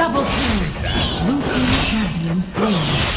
Double kill. Blue team champion slain.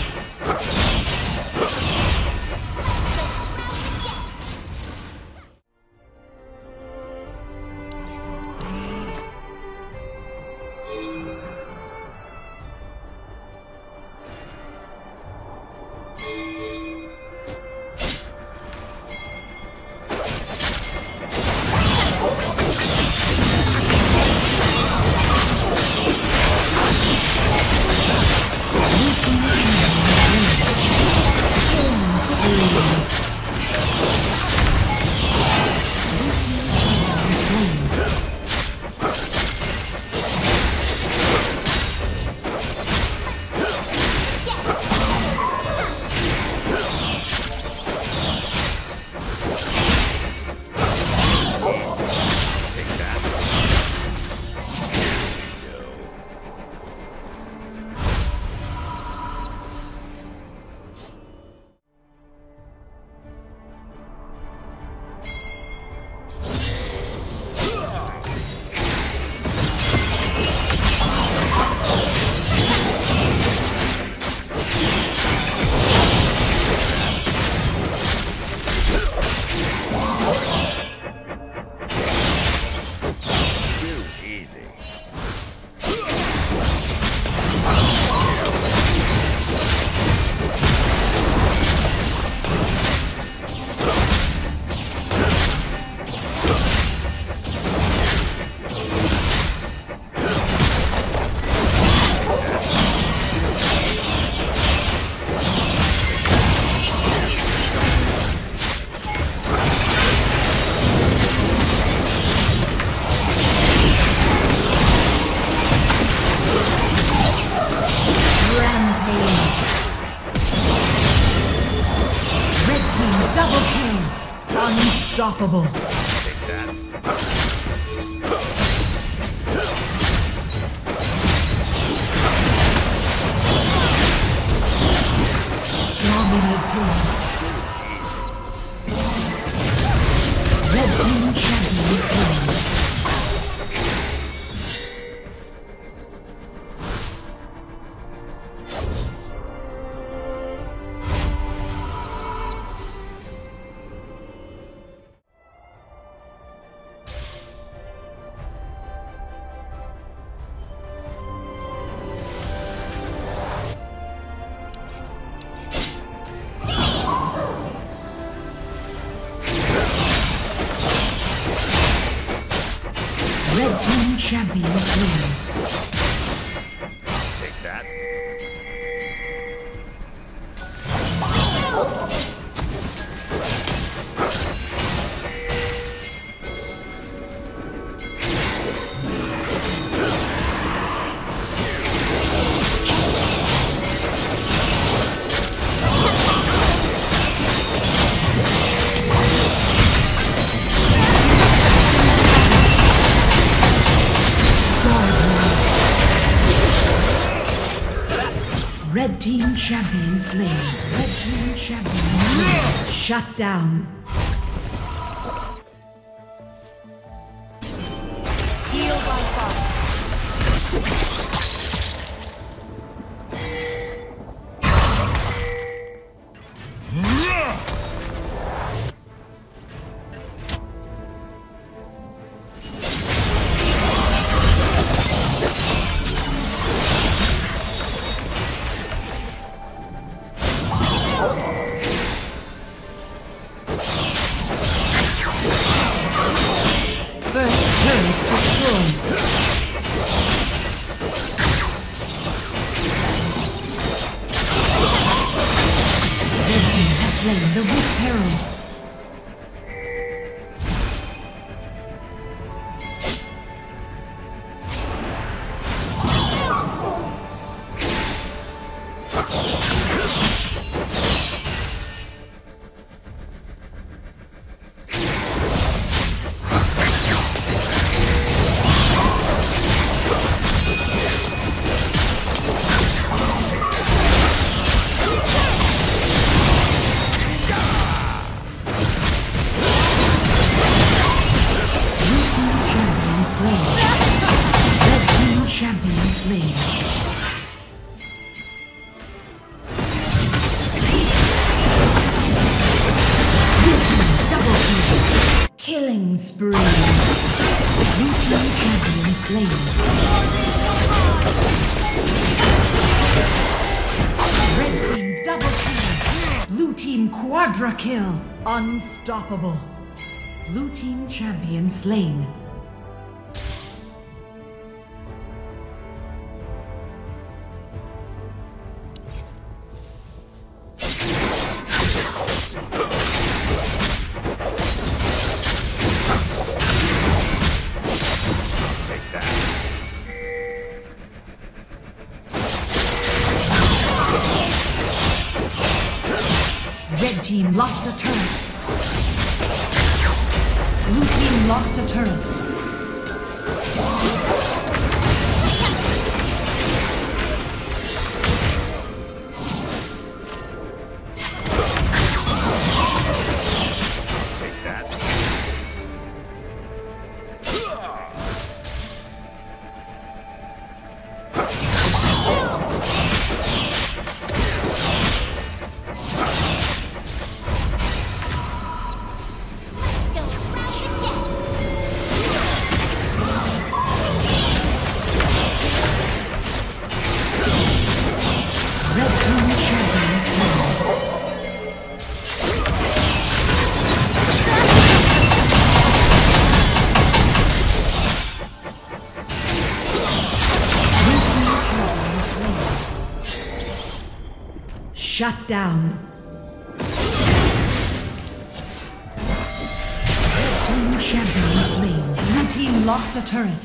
Unstoppable. Take that. Dominating. Red team champion slain. Red team champion slain. Take that. Red team champion slain. Red team champion slain. Shut down. Heal by fire. Slain the Wolf Herald. spree. Blue team champion slain. Red team double kill. Blue team quadra kill. Unstoppable. Blue team champion slain. Red team lost a turret. Blue team lost a turret. Shut down. Red team champion slain. Blue team lost a turret.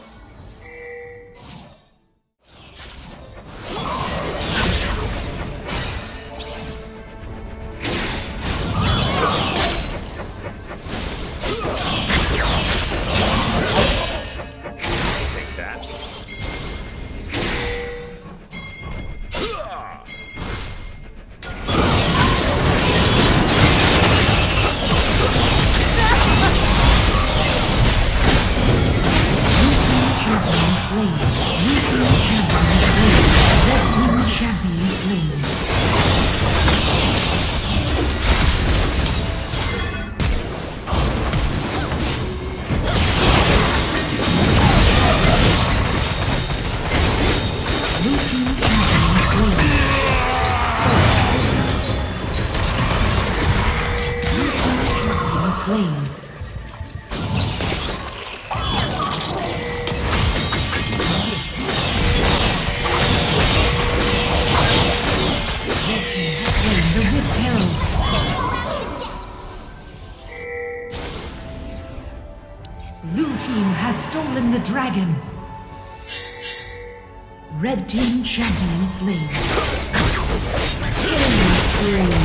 Slain. Blue team has stolen the dragon. Red team champion slain. Killing spree.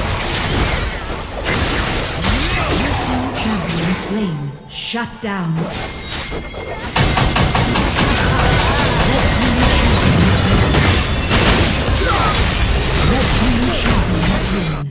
Champion slain. Shut down. Red team champion slain.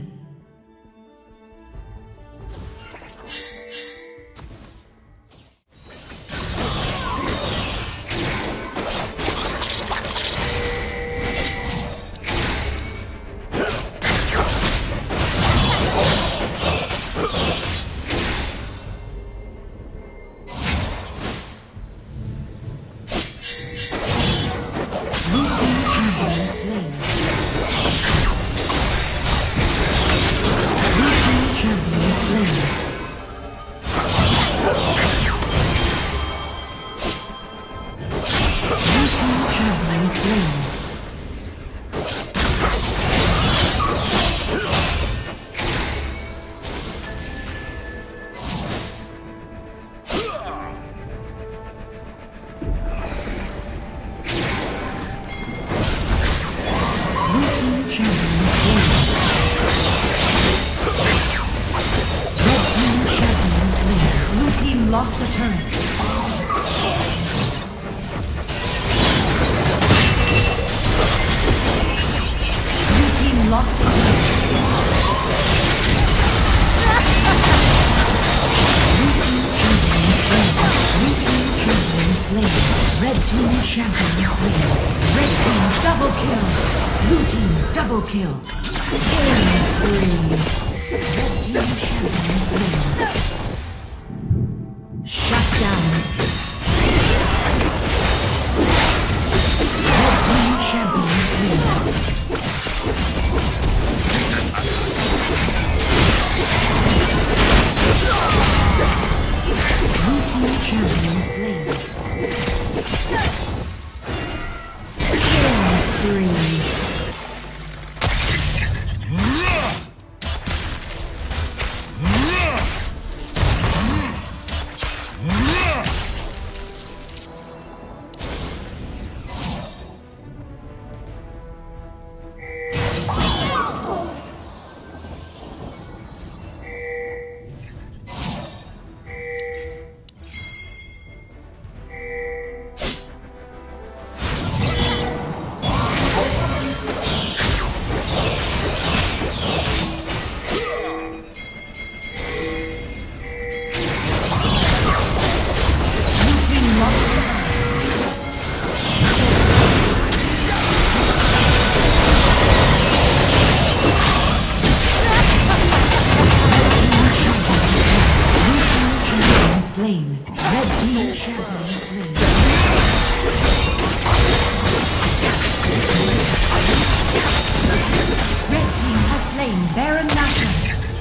Lost a turret. Blue team lost a turret. Blue team champion slain. Red team champion slain. Red team double kill. Blue team double kill. Killing spree. Red team champion slain. Shut down. Red team champion slain. Blue team champion slain. Killing spree. Slain. Red team champion slain. Red team has slain Baron Nashor.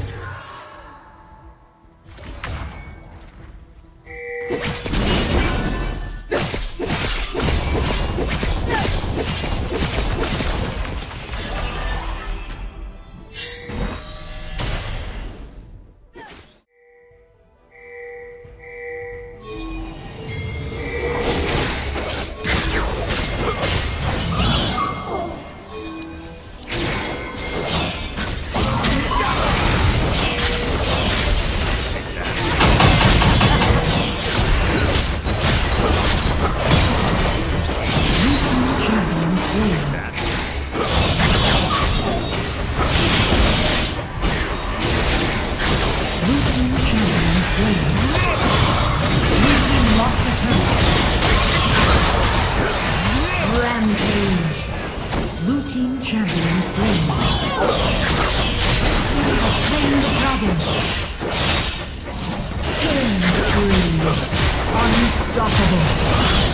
Rampage. Blue team champion slain. Slain the dragon. Killing spree. Unstoppable.